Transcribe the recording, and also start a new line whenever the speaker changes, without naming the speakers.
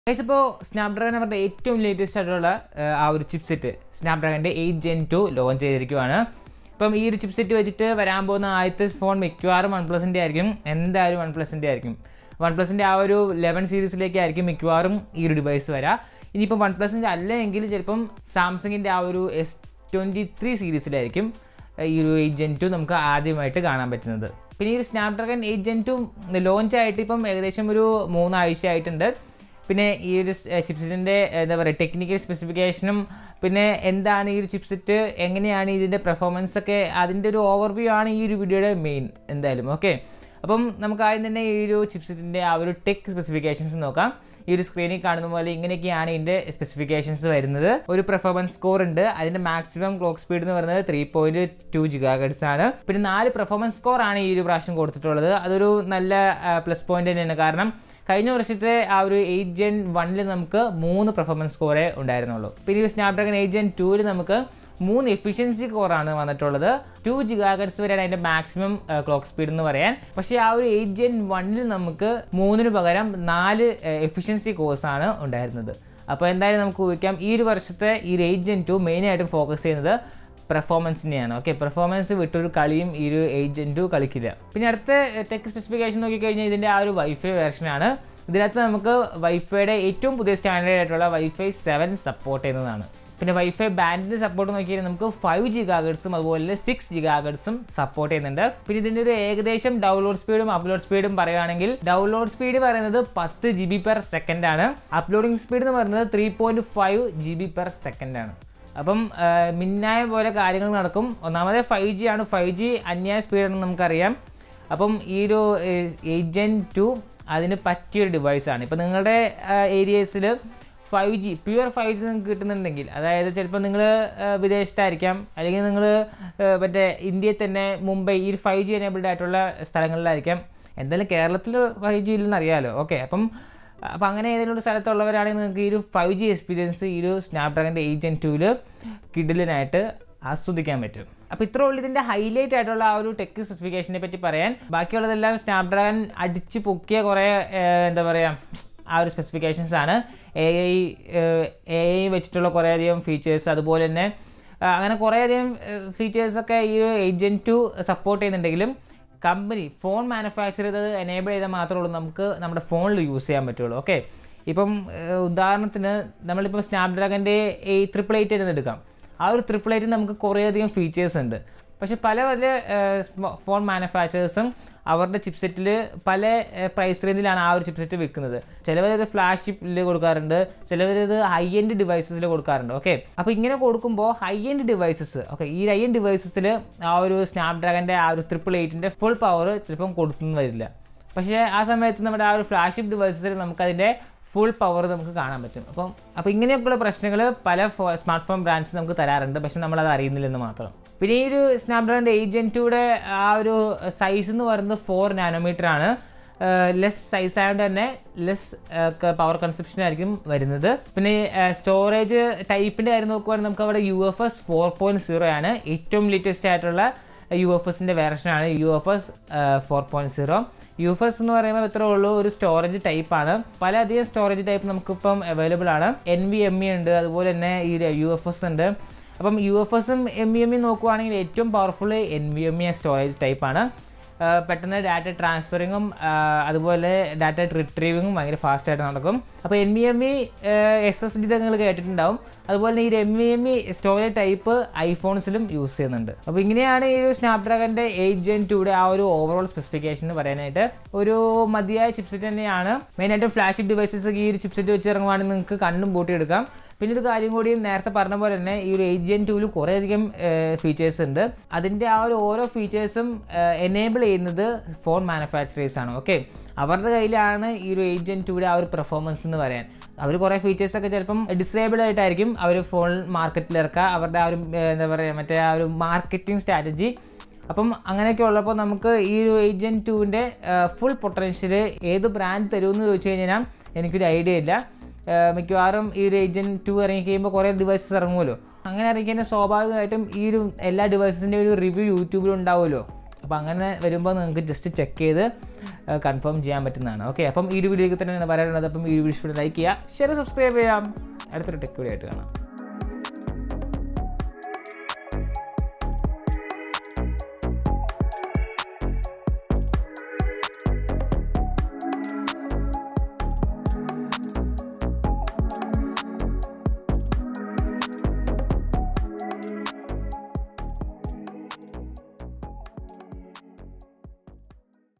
Guys, Snapdragon is the latest chipset. Snapdragon 8 Gen 2 launch cheyidirikkuvanu. Ippom ee chipset vechittu varan povuna aayathe phone mikkarum OnePlus inde aayirikkum. Endayalum OnePlus inde aayirikkum. OnePlus inde aa oru 11 series like aayirikkum mikkarum ee device vara. Inippo OnePlus inde alla engil chelippom Samsung inde aa oru S23 series il aayirikkum. Ee 8 Gen 2 namukku aadyamayitte kaanan pattunnathu. Pinne ee Snapdragon 8 Gen 2 launch aayittu ippom ekadesham oru 3 ആഴ്ച ആയിട്ടുണ്ട്. പിന്നെ ഈ ഒരു ചിപ്സെറ്റിൻ്റെ എന്താ പറയുക technical സ്പെസിഫിക്കേഷനും പിന്നെ എന്താണ് ഈ ഒരു ചിപ്സെറ്റ് എങ്ങനെയാണ് ഇതിൻ്റെ പെർഫോമൻസ് ഒക്കെ അതിൻ്റെ ഒരു ഓവർവ്യൂ ആണ് ഈ ഒരു വീഡിയോയുടെ മെയിൻ എന്തായാലും ഓക്കെ. അപ്പം നമുക്ക് ആദ്യം തന്നെ ഈ ഒരു ചിപ്സെറ്റിൻ്റെ ആ ഒരു ടെക് സ്പെസിഫിക്കേഷൻസ് നോക്കാം. ഈ ഒരു സ്ക്രീനിൽ കാണുന്ന പോലെ ഇങ്ങനെയൊക്കെയാണ് ഇതിൻ്റെ സ്പെസിഫിക്കേഷൻസ് വരുന്നത്. ഒരു പെർഫോമൻസ് സ്കോർ ഉണ്ട്. അതിൻ്റെ മാക്സിമം ക്ലോക്ക് സ്പീഡ് എന്ന് പറയുന്നത് 3.2 GHz ആണ്. പിന്നെ 4 പെർഫോമൻസ് സ്കോർ ആണ് ഈ ഒരു പ്രാവശ്യം കൊടുത്തിട്ടുള്ളത്. അതൊരു നല്ല പ്ലസ് പോയിന്റ് തന്നെയാണ്. കാരണം കഴിഞ്ഞ വർഷത്തെ ആ ഒരു 8 Gen 1 നമുക്ക് 3 പെർഫോമൻസ് സ്കോറേ ഉണ്ടായിരുന്നുള്ളൂ. പിന്നെ ഈ സ്നാപ്ഡ്രാഗൺ 8 Gen 2 നമുക്ക് 3 എഫിഷ്യൻസി കോറാണ് വന്നിട്ടുള്ളത്. 2 GHz വരെയാണ് അതിൻ്റെ മാക്സിമം ക്ലോക്ക് സ്പീഡ് എന്ന് പറയാൻ. പക്ഷേ ആ ഒരു 8 Gen 1 നമുക്ക് 3 പകരം 4 എഫിഷ്യൻസി കോഴ്സാണ് ഉണ്ടായിരുന്നത്. അപ്പോൾ എന്തായാലും നമുക്ക് ഊഹിക്കാം ഈ ഒരു വർഷത്തെ ഈ 8 Gen 2 മെയിനായിട്ടും ഫോക്കസ് ചെയ്യുന്നത് പെർഫോമൻസിനെയാണ്. ഓക്കെ, പെർഫോമൻസ് വിട്ടൊരു കളിയും ഈ ഒരു 8 Gen 2 കളിക്കില്ല. പിന്നെ അടുത്ത ടെക് സ്പെസിഫിക്കേഷൻ നോക്കിക്കഴിഞ്ഞാൽ ഇതിൻ്റെ ആ ഒരു വൈഫൈ വെർഷനാണ്. ഇതിനകത്ത് നമുക്ക് വൈഫൈയുടെ ഏറ്റവും പുതിയ സ്റ്റാൻഡേർഡ് ആയിട്ടുള്ള വൈഫൈ 7 സപ്പോർട്ട് ചെയ്യുന്നതാണ്. പിന്നെ വൈഫൈ ബാൻഡിൻ്റെ സപ്പോർട്ട് നോക്കിയാൽ നമുക്ക് 5 GHz അതുപോലെ 6 GHz സപ്പോർട്ട് ചെയ്യുന്നുണ്ട്. പിന്നെ ഇതിൻ്റെ ഒരു ഏകദേശം ഡൗൺലോഡ് സ്പീഡും അപ്ലോഡ് സ്പീഡും പറയുകയാണെങ്കിൽ ഡൗൺലോഡ് സ്പീഡ് പറയുന്നത് 10 GB/s ആണ്. അപ്ലോഡിംഗ് സ്പീഡ് എന്ന് പറയുന്നത് 3.5 GB/s ആണ്. അപ്പം മിന്നായ പോലെ കാര്യങ്ങൾ നടക്കും. ഒന്നാമത് 5G ആണ്. 5G അന്യായ സ്പീഡാണെന്ന് നമുക്കറിയാം. അപ്പം ഈ ഒരു 8 Gen 2 അതിന് പറ്റിയൊരു ഡിവൈസാണ്. ഇപ്പം നിങ്ങളുടെ ഏരിയസിൽ 5G പ്യുവർ 5G നിങ്ങൾക്ക് കിട്ടുന്നുണ്ടെങ്കിൽ, അതായത് ചിലപ്പോൾ നിങ്ങൾ വിദേശത്തായിരിക്കാം, അല്ലെങ്കിൽ നിങ്ങൾ മറ്റേ ഇന്ത്യയിൽ തന്നെ മുംബൈ ഈ 5G എനേബിൾഡ് ആയിട്ടുള്ള സ്ഥലങ്ങളിലായിരിക്കാം. എന്തായാലും കേരളത്തിൽ 5G ഇല്ലെന്ന് അറിയാമല്ലോ. ഓക്കെ, അപ്പം അങ്ങനെ ഏതെങ്കിലും ഒരു സ്ഥലത്തുള്ളവരാണെങ്കിൽ നിങ്ങൾക്ക് ഈ ഒരു 5G എക്സ്പീരിയൻസ് ഈ ഒരു സ്നാപ്ഡ്രാഗണിൻ്റെ 8 Gen 2 കിഡിലിനായിട്ട് ആസ്വദിക്കാൻ പറ്റും. അപ്പോൾ ഇത്ര ഉള്ളൂ ഇതിൻ്റെ ഹൈലൈറ്റ് ആയിട്ടുള്ള ആ ഒരു ടെക് സ്പെസിഫിക്കേഷനെ പറ്റി പറയാൻ. ബാക്കിയുള്ളതെല്ലാം സ്നാപ്ഡ്രാഗൺ അടിച്ച് പൊക്കിയ കുറേ എന്താ പറയുക ആ ഒരു സ്പെസിഫിക്കേഷൻസ് ആണ്. AI വെച്ചിട്ടുള്ള കുറേയധികം ഫീച്ചേഴ്സ്, അതുപോലെ തന്നെ അങ്ങനെ കുറേയധികം ഫീച്ചേഴ്സൊക്കെ ഈ 8 Gen 2 സപ്പോർട്ട് ചെയ്യുന്നുണ്ടെങ്കിലും കമ്പനി ഫോൺ മാനുഫാക്ചർ ചെയ്തത് എനേബിൾ ചെയ്താൽ മാത്രമേ ഉള്ളൂ നമുക്ക് നമ്മുടെ ഫോണിൽ യൂസ് ചെയ്യാൻ പറ്റുള്ളൂ. ഓക്കെ, ഇപ്പം ഉദാഹരണത്തിന് നമ്മളിപ്പോൾ സ്നാപ്ഡ്രാഗൻ്റെ 888 തന്നെ എടുക്കാം. ആ ഒരു 888 നമുക്ക് കുറേയധികം ഫീച്ചേഴ്സ് ഉണ്ട്. പക്ഷെ പല ഫോൺ മാനുഫാക്ചറേഴ്സും അവരുടെ ചിപ്സെറ്റിൽ പല പ്രൈസ് റേഞ്ചിലാണ് ആ ഒരു ചിപ്സെറ്റ് വിൽക്കുന്നത്. ചിലവരത് ഫ്ലാഗ്ഷിപ്പിൽ കൊടുക്കാറുണ്ട്, ചിലവരത് ഹൈ എൻഡ് ഡിവൈസസിൽ കൊടുക്കാറുണ്ട്. ഓക്കെ, അപ്പോൾ ഇങ്ങനെ കൊടുക്കുമ്പോൾ ഹൈ എൻഡ് ഡിവൈസസ് ഈ ഹൈ എൻഡ് ഡിവൈസസിൽ ആ ഒരു സ്നാപ്ഡ്രാഗൻ്റെ ആ ഒരു 888 ഫുൾ പവർ ചിലപ്പം കൊടുത്തൊന്നും വരില്ല. പക്ഷേ ആ സമയത്ത് നമ്മുടെ ആ ഒരു ഫ്ലാഗ്ഷിപ്പ് ഡിവൈസസിൽ നമുക്കതിൻ്റെ ഫുൾ പവർ നമുക്ക് കാണാൻ പറ്റും. അപ്പോൾ ഇങ്ങനെയൊക്കെയുള്ള പ്രശ്നങ്ങൾ പല സ്മാർട്ട് ഫോൺ ബ്രാൻഡ്സ് നമുക്ക് തരാറുണ്ട്. പക്ഷെ നമ്മളത് അറിയുന്നില്ലെന്ന് മാത്രം. പിന്നെ ഈ ഒരു സ്നാപ്ഡ്രാഗണിൻ്റെ 8 Gen 2 ആ ഒരു സൈസ് എന്ന് പറയുന്നത് 4 nm ആണ്. ലെസ് സൈസ് ആയതുകൊണ്ട് തന്നെ ലെസ് പവർ കൺസപ്ഷൻ ആയിരിക്കും വരുന്നത്. പിന്നെ സ്റ്റോറേജ് ടൈപ്പിൻ്റെ കാര്യം നോക്കുവാണെങ്കിൽ നമുക്ക് അവിടെ UFS 4.0 ആണ്. ഏറ്റവും ലേറ്റസ്റ്റ് ആയിട്ടുള്ള UFSൻ്റെ വേർഷനാണ് UFS 4.0. UFS എന്ന് പറയുമ്പോൾ ഇത്രേ ഉള്ളൂ, ഒരു സ്റ്റോറേജ് ടൈപ്പാണ്. പലധികം സ്റ്റോറേജ് ടൈപ്പ് നമുക്കിപ്പം അവൈലബിൾ ആണ്. NVMe ഉണ്ട്, അതുപോലെ തന്നെ ഈ UFS ഉണ്ട്. അപ്പം UFSും NVMe നോക്കുവാണെങ്കിൽ ഏറ്റവും പവർഫുൾ NVMe സ്റ്റോറേജ് ടൈപ്പാണ്. പെട്ടെന്ന് ഡാറ്റ ട്രാൻസ്ഫറിങ്ങും അതുപോലെ ഡാറ്റ റിട്രീവിങ്ങും ഭയങ്കര ഫാസ്റ്റായിട്ട് നടക്കും. അപ്പോൾ NVMe SSD നിങ്ങൾ കേട്ടിട്ടുണ്ടാവും. അതുപോലെ ഈ NVMe സ്റ്റോറേജ് ടൈപ്പ് ഐഫോൺസിലും യൂസ് ചെയ്യുന്നുണ്ട്. അപ്പോൾ ഇങ്ങനെയാണ് ഈ ഒരു സ്നാപ്ഡ്രാഗണിൻ്റെ 8 Gen 2 ആ ഒരു ഓവറോൾ സ്പെസിഫിക്കേഷൻ എന്ന് പറയാനായിട്ട്. ഒരു മതിയായ ചിപ്സെറ്റ് തന്നെയാണ്. മെയിനായിട്ട് ഫ്ലാഗ്ഷിപ്പ് ഡിവൈസസ് ഈ ഒരു ചിപ്സെറ്റ് വെച്ച് ഇറങ്ങുവാണെങ്കിൽ നിങ്ങൾക്ക് കണ്ണും പൂട്ടിയെടുക്കാം. പിന്നെ ഒരു കാര്യം കൂടിയും നേരത്തെ പറഞ്ഞ പോലെ തന്നെ ഈ ഒരു 8 Gen 2 കുറേയധികം ഫീച്ചേഴ്സ് ഉണ്ട്. അതിൻ്റെ ആ ഒരു ഓരോ ഫീച്ചേഴ്സും എനേബിൾ ചെയ്യുന്നത് ഫോൺ മാനുഫാക്ചറേഴ്സ് ആണ്. ഓക്കെ, അവരുടെ കയ്യിലാണ് ഈ ഒരു 8 Gen 2 ആ ഒരു പെർഫോമൻസ് എന്ന് പറയാൻ. അവർ കുറേ ഫീച്ചേഴ്സൊക്കെ ചിലപ്പം ഡിസേബിൾഡ് ആയിട്ടായിരിക്കും അവർ ഫോൺ മാർക്കറ്റിൽ ഇറക്കുക. അവരുടെ ആ ഒരു എന്താ പറയുക മറ്റേ ആ ഒരു മാർക്കറ്റിംഗ് സ്ട്രാറ്റജി. അപ്പം അങ്ങനെയൊക്കെ ഉള്ളപ്പോൾ നമുക്ക് ഈ ഒരു 8 Gen 2 ഫുൾ പൊട്ടൻഷ്യൽ ഏത് ബ്രാൻഡ് തരുമെന്ന് ചോദിച്ചു കഴിഞ്ഞാൽ എനിക്കൊരു ഐഡിയ ഇല്ല. മിക്കവാറും ഈ ഒരു 8 Gen 2 ഇറങ്ങി കഴിയുമ്പോൾ കുറേ ഡിവൈസസ് ഇറങ്ങുമല്ലോ. അങ്ങനെ ഇറങ്ങിക്കഴിഞ്ഞാൽ സ്വാഭാവികമായിട്ടും ഈ ഒരു എല്ലാ ഡിവൈസസിൻ്റെ ഒരു റിവ്യൂ യൂട്യൂബിൽ ഉണ്ടാവുമല്ലോ. അപ്പോൾ അങ്ങനെ വരുമ്പോൾ നിങ്ങൾക്ക് ജസ്റ്റ് ചെക്ക് ചെയ്ത് കൺഫേം ചെയ്യാൻ പറ്റുന്നതാണ്. ഓക്കെ, അപ്പം ഈ ഒരു വീഡിയോയ്ക്ക് തന്നെയാണ് പറയാനുള്ളത്. അപ്പം ഈ വീഡിയോ ലൈക്ക് ചെയ്യുക, ഷെയർ, സബ്സ്ക്രൈബ് ചെയ്യാം. അടുത്തൊരു ടെക് വീഡിയോ ആയിട്ട് കാണാം.